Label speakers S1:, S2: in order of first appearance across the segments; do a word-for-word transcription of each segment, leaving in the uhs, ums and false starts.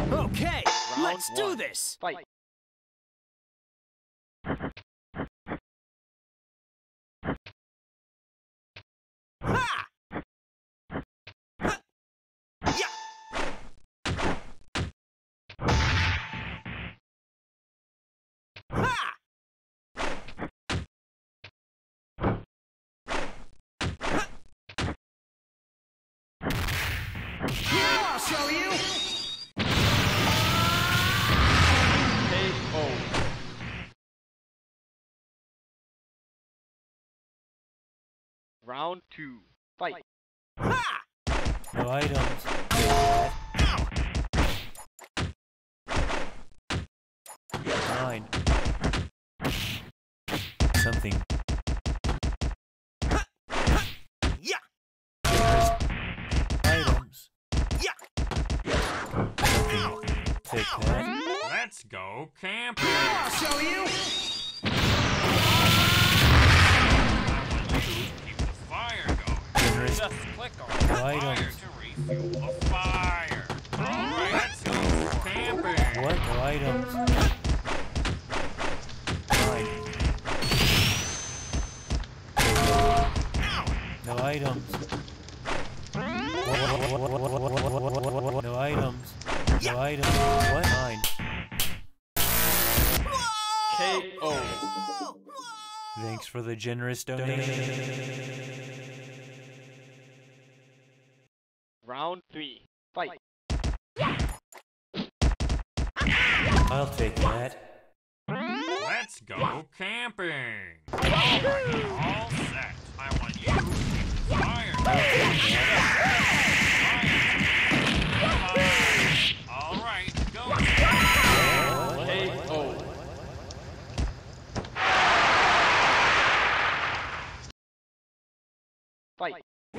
S1: Okay,
S2: Round
S1: let's do
S2: one.
S1: this!
S2: Fight!
S1: Ha! Ha! Yeah! Ha! Here, I'll show you!
S2: K O. Round two. Fight!
S1: Ha!
S3: No items. Nine. Something.
S1: Yeah!
S3: Items.
S1: Yeah!
S3: Something. Take that.
S4: Let's go camping.
S1: I'll show you!
S4: I want you to keep the fire going.
S3: Generous.
S4: Just click on
S3: No
S4: the fire
S3: items.
S4: to refuel the fire. Alright, let's go camping.
S3: What? No items. Nine. No items. No items. No items. What? Nine.
S2: K O.
S3: Thanks for the generous donation.
S2: Round three. Fight!
S3: I'll take that.
S4: Let's go camping. Alright, all set. I want you to keep the fire going. Alright, go.
S2: K O. Fight!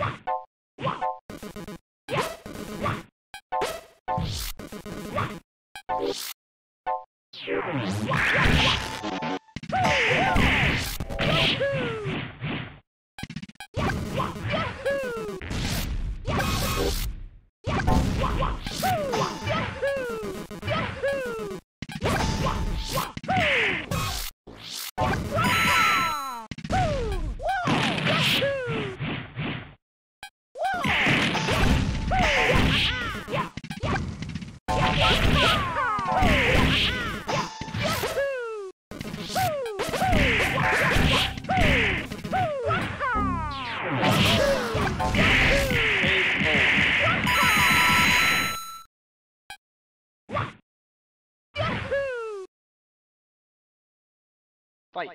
S2: Fight!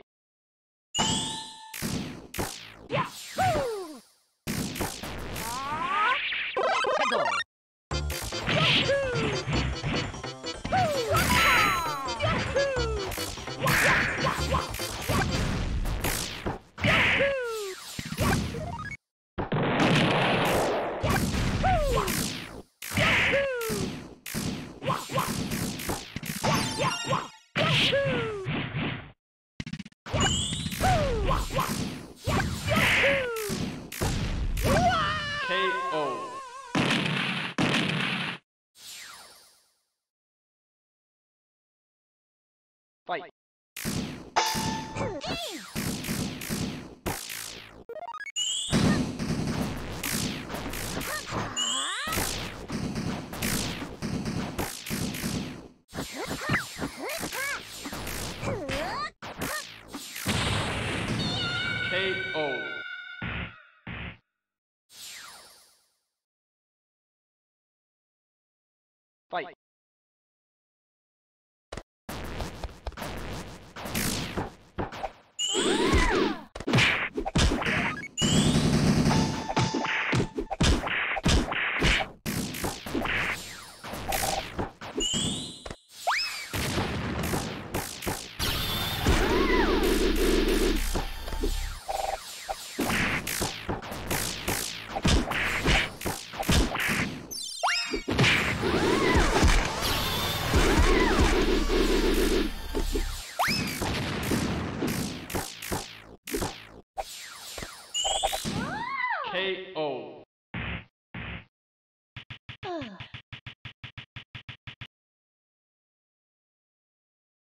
S2: K O. Fight! K O.